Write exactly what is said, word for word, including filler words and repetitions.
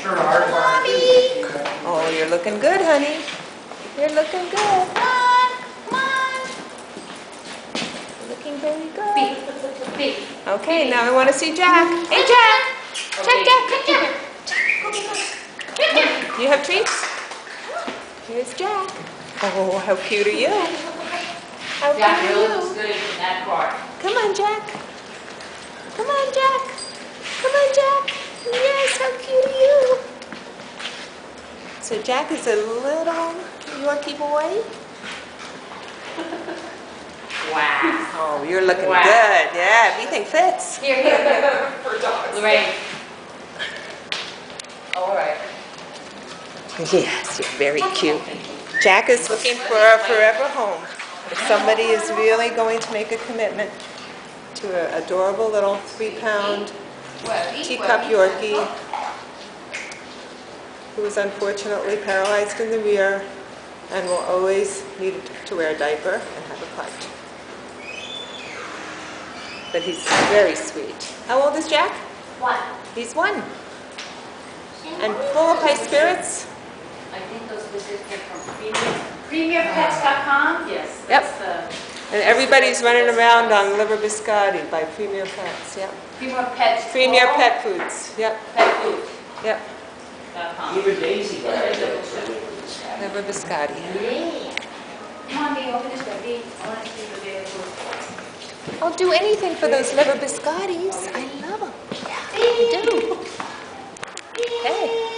sure hard Mommy! Oh, you're looking good, honey. You're looking good. Come on, come on. You're looking very good. Beep, beep. Okay, now I want to see Jack. Hey, Jack. Jack, Jack, Jack, Jack. Jack. Jack. Do you have treats? Here's Jack. Oh, how cute are you? How Jack cute really are looks you? good in that car. Come on, Jack. Come on, Jack. Come on, Jack. Yes, how cute are you? So Jack is a little Yorkie boy. Wow. Oh, you're looking Wow. good. Yeah, everything fits. Here, here. For dogs. Lorraine. All right. Yes, you're very cute. Jack is looking for a forever home. If somebody is really going to make a commitment to an adorable little three-pound teacup Yorkie who is unfortunately paralyzed in the rear and will always need to wear a diaper and have a crutch. But he's very sweet. How old is Jack? One. He's one. And full of high spirits. I think those visits are from Premier, premier pets dot com. Yes. Yep. That's the, And everybody's running around on liver biscotti by Premier Pets. Yep. Premier Pets. Premier Plural, Pet Foods. Yep. Pet food. Yep. Dot com. Even Daisy got it. Liver biscotti. Yeah. Come on, baby, open this door, baby. I want to see the baby food. I'll do anything for those liver biscottis. I love them. I do. Hey.